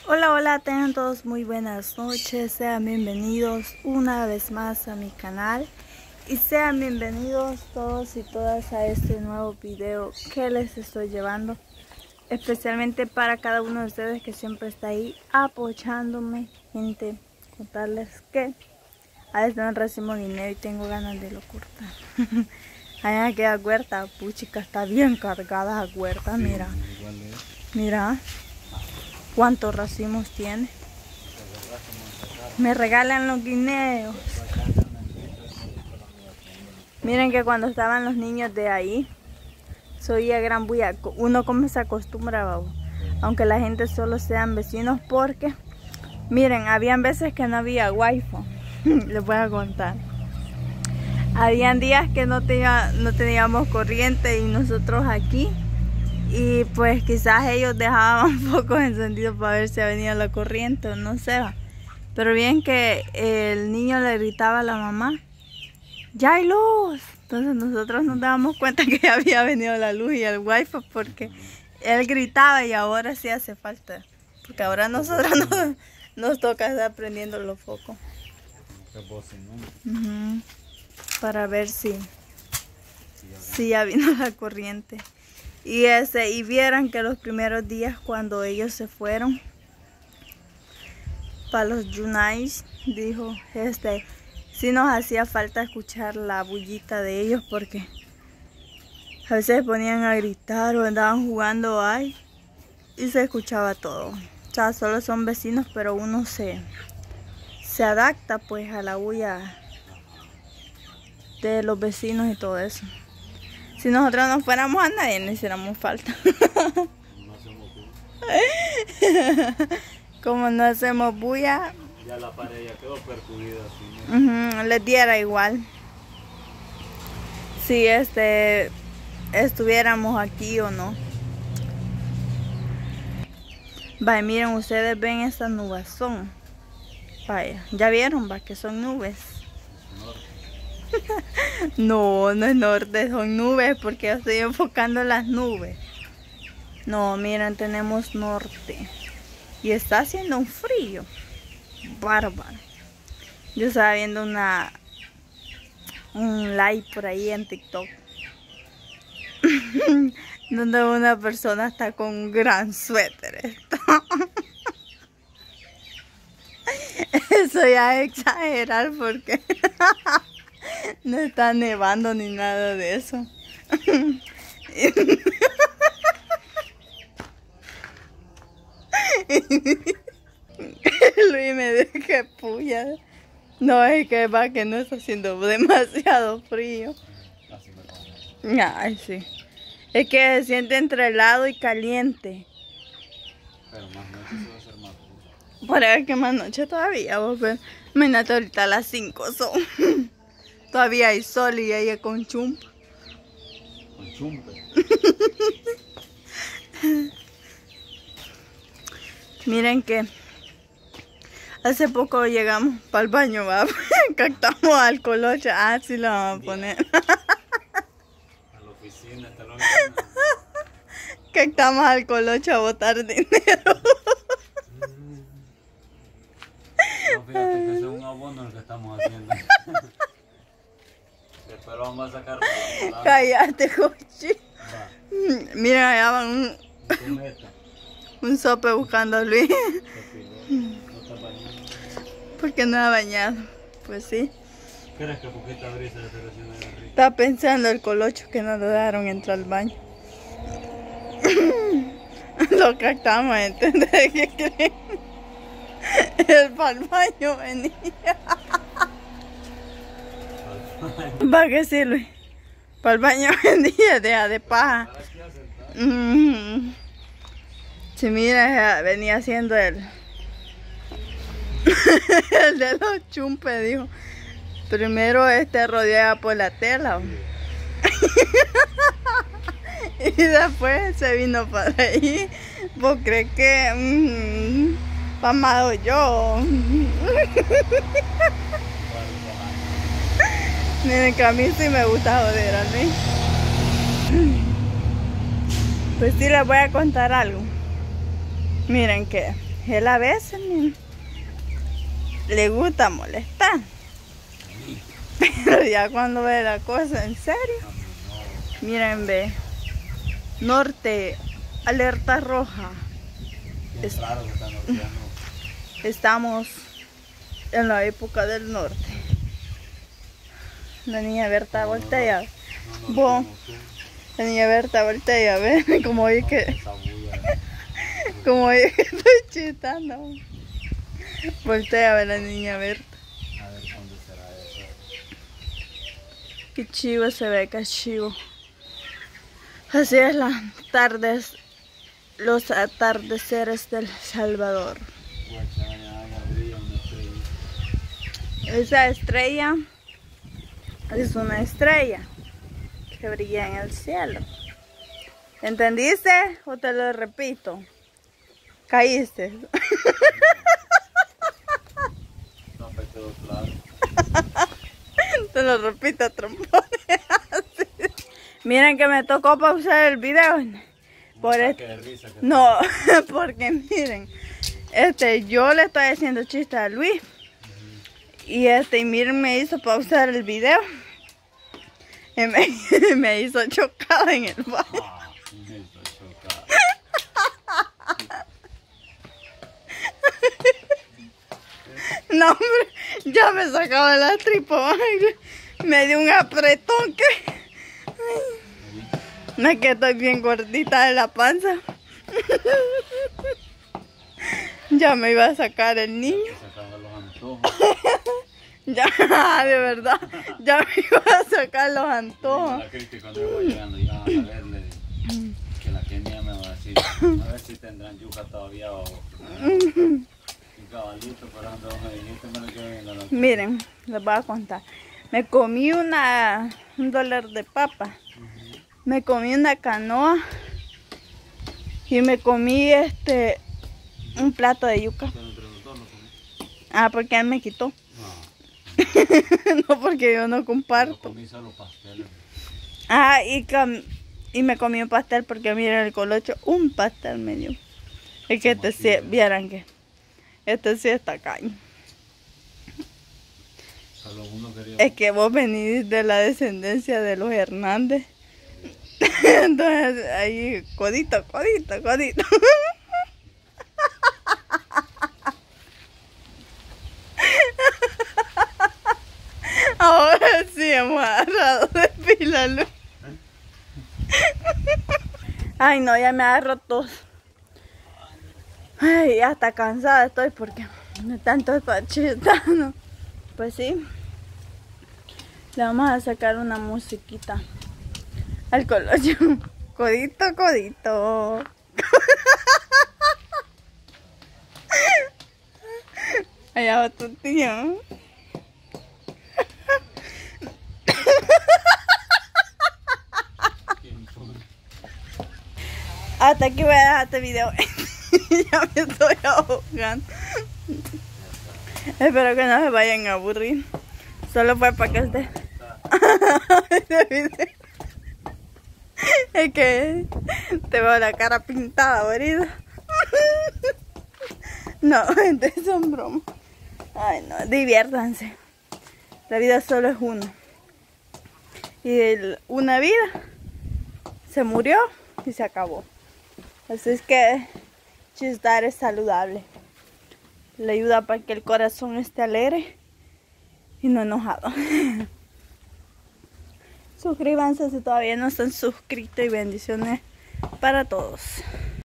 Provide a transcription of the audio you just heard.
Hola, hola, tengan todos muy buenas noches, sean bienvenidos una vez más a mi canal y sean bienvenidos todos y todas a este nuevo video que les estoy llevando, especialmente para cada uno de ustedes que siempre está ahí apoyándome. Gente, contarles que a veces no recibo dinero y tengo ganas de lo cortar. Allá queda huerta, puchica, está bien cargada la huerta, mira, mira. ¿Cuántos racimos tiene? Me regalan los guineos. Miren que cuando estaban los niños de ahí, se oía gran bulla. Uno como se acostumbraba, aunque la gente solo sean vecinos, porque miren, habían veces que no había wifi. Les voy a contar. Habían días que no teníamos corriente y nosotros aquí. Y pues quizás ellos dejaban focos encendidos para ver si venía la corriente o no sé. Pero bien que el niño le gritaba a la mamá, ¡ya hay luz! Entonces nosotros nos dábamos cuenta que ya había venido la luz y el wifi, porque él gritaba y ahora sí hace falta. Porque ahora nosotros nos toca estar prendiendo los focos. Para ver si ya vino la corriente. Y vieran que los primeros días cuando ellos se fueron para los Yunais, dijo, sí nos hacía falta escuchar la bullita de ellos, porque a veces se ponían a gritar o andaban jugando ahí y se escuchaba todo. O sea, solo son vecinos, pero uno se adapta pues a la bulla de los vecinos y todo eso. Si nosotros no fuéramos a nadie, no hiciéramos falta. Como no hacemos bulla, ya la pared ya quedó percudida así, ¿no? Les diera igual. Si estuviéramos aquí o no. Vaya, miren, ustedes ven estas nubazón. Vaya, ya vieron, va, que son nubes. No, no es norte, son nubes, porque yo estoy enfocando las nubes. No, miren, tenemos norte. Y está haciendo un frío bárbaro. Yo estaba viendo un live por ahí en TikTok donde una persona está con un gran suéter. Eso ya es exagerar, porque no está nevando ni nada de eso. Luis me deja puya. No, es que va, que no está haciendo demasiado frío. Ay, sí. Es que se siente entre helado y caliente. Pero más noche se va a hacer más frío. Por ahí que más noche todavía, vos ves. Imagínate, ahorita a las 5 son. Todavía hay sol y ella con chumpa. Con chumpe. Miren que hace poco llegamos para el baño, ¿va? Captamos al colocho. Ah, sí lo vamos a poner. A la oficina, hasta la oficina. Captamos al colocho a botar dinero. No, fíjate que es un abono el que estamos haciendo. Después lo vamos a sacar. Cállate, cochi. Miren, allá van un sope buscando a Luis. No está bañando. ¿Por qué no ha bañado? Pues sí. ¿Crees que poquita brisa de recién agarré? Está pensando el colocho que no le dejaron entrar al baño. Lo captamos, ¿entendés? ¿Qué creen? Él para el baño venía. Va que sí, Luis. Para el baño venía, deja de paja. Si mira, venía haciendo el de los chumpes, dijo. Primero rodeaba por la tela. Y después se vino para ahí. ¿Vos crees que pamado yo? Miren que a mí sí me gusta joder a mí. Pues sí, les voy a contar algo. Miren que él a veces le gusta molestar. Pero ya cuando ve la cosa en serio. Miren, ve. Norte, alerta roja. Es raro que está norteando. Estamos en la época del norte. La niña Berta voltea. Vos, la niña Berta voltea, ¿ven? Como oye que... Como oye que estoy chistando. Voltea a ver la niña Berta. A ver dónde será eso. Qué chivo se ve, qué chivo. Así es las tardes, los atardeceres del Salvador. Esa estrella es una estrella que brilla en el cielo. ¿Entendiste? ¿O te lo repito? ¿Caíste? No me quedó claro. Te lo repito, trombone. Miren que me tocó pausar el video. No, porque miren, yo le estoy haciendo chiste a Luis. Y miren, me hizo pausar el video. Y me hizo chocada en el baño. Me hizo chocada. No, hombre, ya me sacaba la tripa. Me dio un apretón que... No es que estoy bien gordita de la panza. Ya me iba a sacar el niño. Sacaban los antojos. Ya, de verdad. Ya me iba a sacar los antojos. La Cristi cuando yo voy llegando iban a verle que la Kenia me va a decir a ver si tendrán yuca todavía o un caballito, pero ando me dijiste me lo quiero bien la noche. Miren, les voy a contar. Me comí un dólar de papa. Me comí una canoa. Y me comí un plato de yuca. Ah, porque él me quitó. No, porque yo no comparto. Yo comí solo pasteles. Ah, y me comí un pastel porque miren el colocho, un pastel me dio. Es que sí, vieran que sí está caño. Solo uno quería. Es que vos venís de la descendencia de los Hernández. Entonces ahí, codito. Ahora sí hemos agarrado de pila, Luis. Ay, no, ya me agarro tos. Ay, hasta cansada estoy porque de tanto estar chistando. Pues sí. Le vamos a sacar una musiquita al colocho. Codito. Allá va tu tío. Hasta aquí voy a dejar este video. Ya me estoy ahogando. Espero que no se vayan a aburrir. Solo fue para que esté. Es que te veo la cara pintada ahorita. No, gente, son bromas. Ay, no, diviértanse. La vida solo es una. Y una vida se murió y se acabó. Así es que chistar es saludable. Le ayuda para que el corazón esté alegre y no enojado. Suscríbanse si todavía no están suscritos y bendiciones para todos.